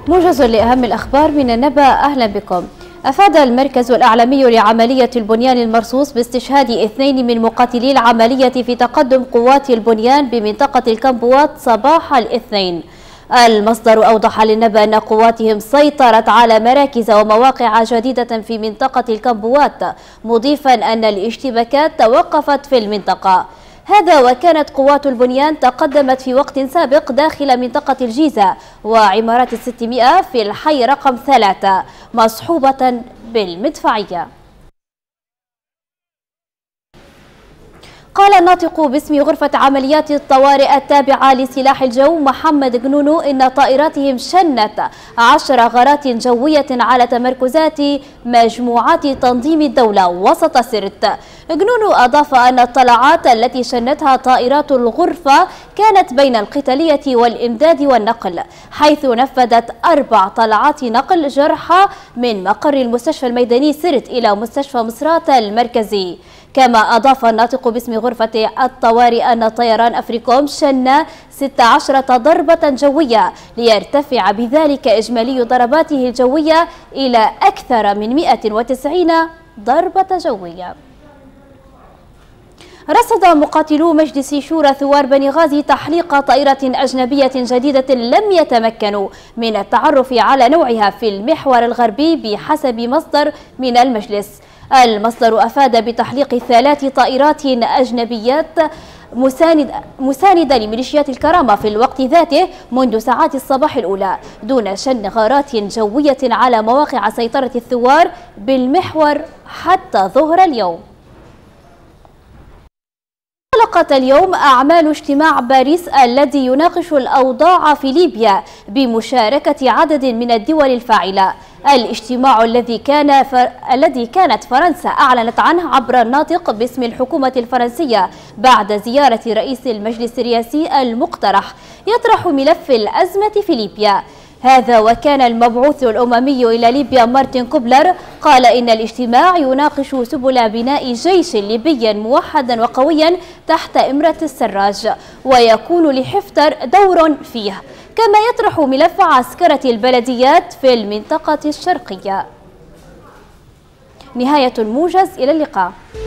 موجز لأهم الأخبار من النبأ. أهلا بكم. أفاد المركز الإعلامي لعملية البنيان المرصوص باستشهاد 2 من مقاتلي العملية في تقدم قوات البنيان بمنطقة الكمبوات صباح الاثنين. المصدر أوضح للنبأ أن قواتهم سيطرت على مراكز ومواقع جديدة في منطقة الكمبوات، مضيفا أن الاشتباكات توقفت في المنطقة. هذا وكانت قوات البنيان تقدمت في وقت سابق داخل منطقة الجيزة وعمارات 600 في الحي رقم 3 مصحوبة بالمدفعية. قال الناطق باسم غرفة عمليات الطوارئ التابعة لسلاح الجو محمد جنونو إن طائراتهم شنت 10 غارات جوية على تمركزات مجموعات تنظيم الدولة وسط سرت. جنونو أضاف أن الطلعات التي شنتها طائرات الغرفة كانت بين القتالية والإمداد والنقل، حيث نفذت 4 طلعات نقل جرحى من مقر المستشفى الميداني سرت إلى مستشفى مصرات المركزي. كما أضاف الناطق باسم غرفة الطوارئ أن طيران أفريكوم شن 16 ضربة جوية ليرتفع بذلك إجمالي ضرباته الجوية إلى أكثر من 190 ضربة جوية. رصد مقاتلو مجلس شورى ثوار بني غازي تحليق طائرة أجنبية جديدة لم يتمكنوا من التعرف على نوعها في المحور الغربي بحسب مصدر من المجلس. المصدر أفاد بتحليق 3 طائرات أجنبيات مساندة لميليشيات الكرامة في الوقت ذاته منذ ساعات الصباح الأولى، دون شن غارات جوية على مواقع سيطرة الثوار بالمحور حتى ظهر اليوم. انطلقت اليوم أعمال اجتماع باريس الذي يناقش الأوضاع في ليبيا بمشاركة عدد من الدول الفاعلة. الاجتماع الذي كانت فرنسا أعلنت عنه عبر الناطق باسم الحكومة الفرنسية بعد زيارة رئيس المجلس الرئاسي المقترح يطرح ملف الأزمة في ليبيا. هذا وكان المبعوث الأممي إلى ليبيا مارتن كوبلر قال إن الاجتماع يناقش سبل بناء جيش ليبي موحدا وقويا تحت إمرة السراج، ويكون لحفتر دور فيه، كما يطرح ملف عسكرة البلديات في المنطقة الشرقية. نهاية الموجز، إلى اللقاء.